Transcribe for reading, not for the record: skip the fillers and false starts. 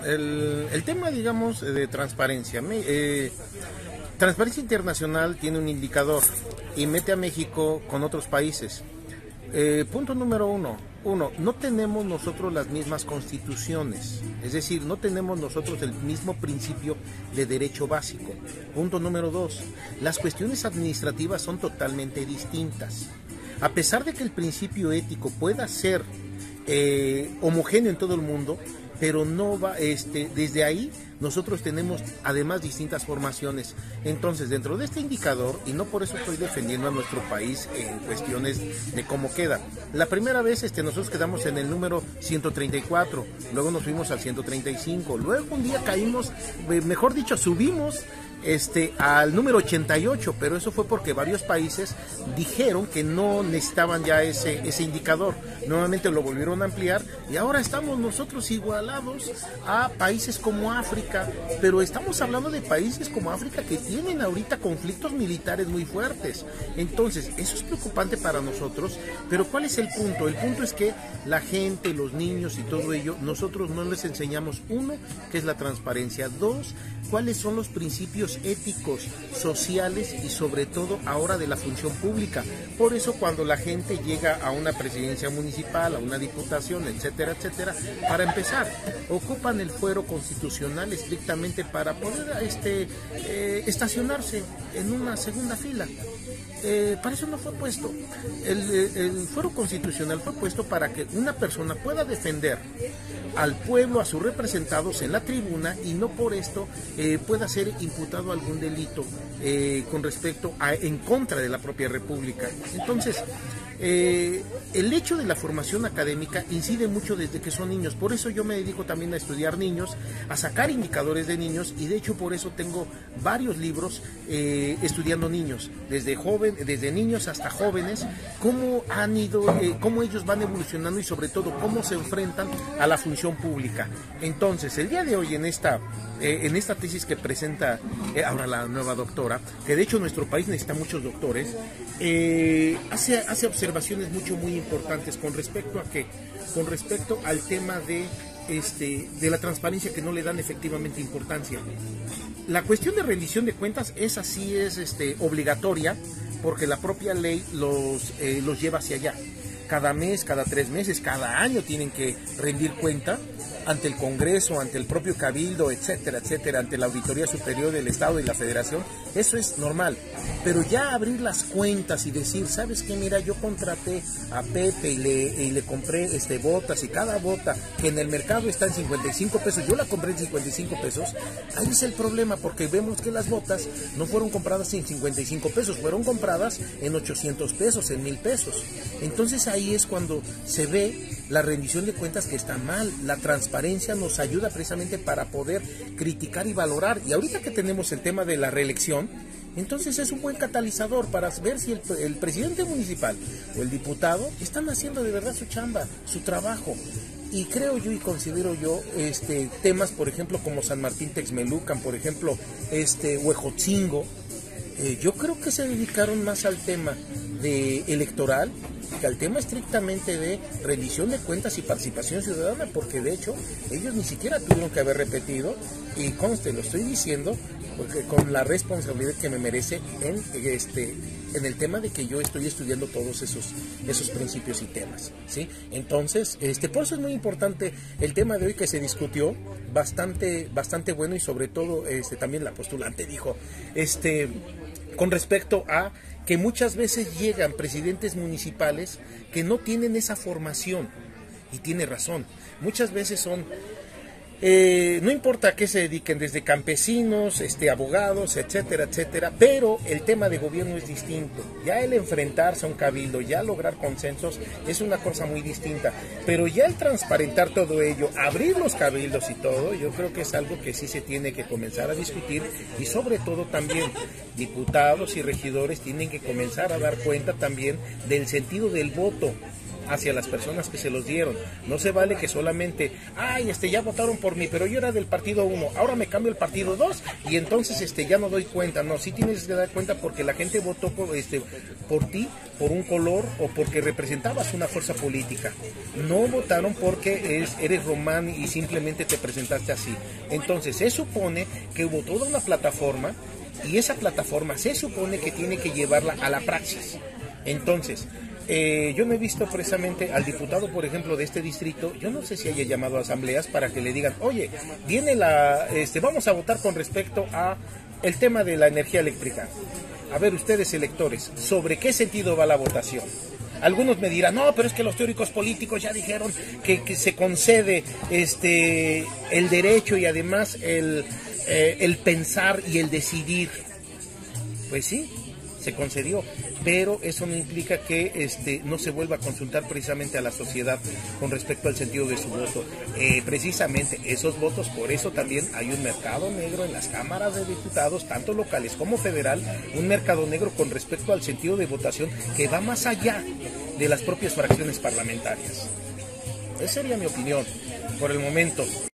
el tema, digamos, de transparencia. Transparencia Internacional tiene un indicador y mete a México con otros países. Punto número uno, no tenemos nosotros las mismas constituciones, es decir, no tenemos nosotros el mismo principio de derecho básico. Punto número dos, las cuestiones administrativas son totalmente distintas. A pesar de que el principio ético pueda ser homogéneo en todo el mundo, pero no va, desde ahí nosotros tenemos además distintas formaciones. Entonces, dentro de este indicador, y no por eso estoy defendiendo a nuestro país en cuestiones de cómo queda. La primera vez nosotros quedamos en el número 134, luego nos fuimos al 135, luego un día caímos, mejor dicho, subimos al número 88, pero eso fue porque varios países dijeron que no necesitaban ya ese indicador. Nuevamente lo volvieron a ampliar y ahora estamos nosotros igualados a países como África, pero estamos hablando de países como África que tienen ahorita conflictos militares muy fuertes. Entonces, eso es preocupante para nosotros, pero ¿cuál es el punto? El punto es que la gente, los niños y todo ello, nosotros no les enseñamos, uno, que es la transparencia, dos, cuáles son los principios éticos, sociales y sobre todo ahora de la función pública. Por eso cuando la gente llega a una presidencia municipal, a una diputación, etcétera, etcétera, para empezar, ocupan el fuero constitucional estrictamente para poder estacionarse en una segunda fila. Para eso no fue puesto. El fuero constitucional fue puesto para que una persona pueda defender al pueblo, a sus representados en la tribuna y no por esto pueda ser imputado algún delito con respecto en contra de la propia república. Entonces, el hecho de la formación académica incide mucho desde que son niños. Por eso yo me dedico también a estudiar niños, a sacar indicadores de niños, y de hecho por eso tengo varios libros estudiando niños, desde niños hasta jóvenes, cómo han ido, cómo ellos van evolucionando y sobre todo cómo se enfrentan a la función pública. Entonces, el día de hoy en esta tesis que presenta ahora la nueva doctora, que de hecho nuestro país necesita muchos doctores, hace observaciones muy importantes con respecto a qué, con respecto al tema de la transparencia, que no le dan efectivamente importancia. La cuestión de rendición de cuentas es obligatoria, porque la propia ley los lleva hacia allá. Cada mes, cada 3 meses, cada año tienen que rendir cuenta ante el Congreso, ante el propio Cabildo, etcétera, etcétera, ante la Auditoría Superior del Estado y la Federación. Eso es normal, pero ya abrir las cuentas y decir, ¿sabes qué? Mira, yo contraté a Pepe y le compré botas, y cada bota que en el mercado está en 55 pesos, yo la compré en 55 pesos, ahí es el problema, porque vemos que las botas no fueron compradas en 55 pesos, fueron compradas en 800 pesos, en 1000 pesos. Entonces ahí es cuando se ve la rendición de cuentas que está mal. La transparencia nos ayuda precisamente para poder criticar y valorar, y ahorita que tenemos el tema de la reelección, entonces es un buen catalizador para ver si el presidente municipal o el diputado están haciendo de verdad su chamba, su trabajo. Y creo yo y considero yo temas, por ejemplo, como San Martín Texmelucan, por ejemplo, Huejotzingo, yo creo que se dedicaron más al tema electoral que al tema estrictamente de rendición de cuentas y participación ciudadana, porque de hecho ellos ni siquiera tuvieron que haber repetido, y conste, lo estoy diciendo porque con la responsabilidad que me merece en el tema de que yo estoy estudiando todos esos principios y temas, ¿sí? Entonces, por eso es muy importante el tema de hoy que se discutió, bastante bueno, y sobre todo también la postulante dijo con respecto a que muchas veces llegan presidentes municipales que no tienen esa formación, y tiene razón, muchas veces son no importa a qué se dediquen, desde campesinos, abogados, etcétera, etcétera, pero el tema de gobierno es distinto. Ya el enfrentarse a un cabildo, ya lograr consensos, es una cosa muy distinta, pero ya el transparentar todo ello, abrir los cabildos y todo, yo creo que es algo que sí se tiene que comenzar a discutir, y sobre todo también diputados y regidores tienen que comenzar a dar cuenta también del sentido del voto. hacia las personas que se los dieron. No se vale que solamente, ay, ya votaron por mí, pero yo era del partido 1, ahora me cambio el partido 2 y entonces ya no doy cuenta. No, sí tienes que dar cuenta porque la gente votó por ti, por un color o porque representabas una fuerza política. No votaron porque eres Román y simplemente te presentaste así. Entonces se supone que hubo toda una plataforma y esa plataforma se supone que tiene que llevarla a la praxis. Entonces, yo no he visto precisamente al diputado, por ejemplo, de este distrito, yo no sé si haya llamado a asambleas para que le digan, oye, viene vamos a votar con respecto a el tema de la energía eléctrica. A ver, ustedes electores, ¿sobre qué sentido va la votación? Algunos me dirán, no, pero es que los teóricos políticos ya dijeron que se concede el derecho y además el pensar y el decidir. Pues sí, se concedió, pero eso no implica que no se vuelva a consultar precisamente a la sociedad con respecto al sentido de su voto. Precisamente esos votos, por eso también hay un mercado negro en las cámaras de diputados, tanto locales como federal, un mercado negro con respecto al sentido de votación que va más allá de las propias fracciones parlamentarias. Esa sería mi opinión por el momento.